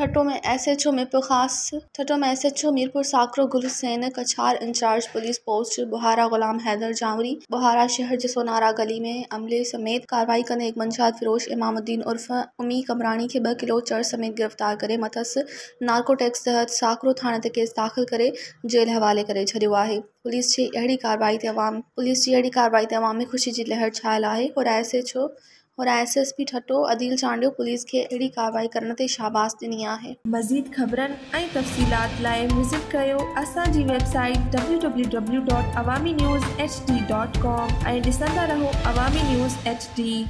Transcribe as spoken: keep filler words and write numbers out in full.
ठट्टो में S H O Mirpur Khas Thatto में S H O Mirpur Sakro Gul Hussain Kachhar incharge police post Buhara Ghulam Haider Jawri Buhara शहर जसोनारा गली में अमले समेत कार्रवाई कंदे एक मंशात फिरोश इमामुद्दीन उर्फ उमी कमरानी के ब किलो चर समेत गिरफ्तार करे मथस नार्को टैक्स तहत साकरो थाने ते केस दाख़िल करे जेल हवाले करे छॾियो आहे। पुलिस जी अहिड़ी कार्रवाई ते अवाम पुलिस जी अहिड़ी कार्रवाई ते अवाम में ख़ुशी जी लहर छायल आहे और एस एच ओ और S S P Thatta Adeel Chandio police के अहिड़ी कार्रवाई करण ते शाबाश ॾिनी आहे। मज़ीद ख़बरनि ऐं तफ़सीलात लाइ विज़िट कयो असांजी website W W W dot Awami news H D dot com ऐं ॾिसंदा रहो अवामी न्यूज़ एच डी।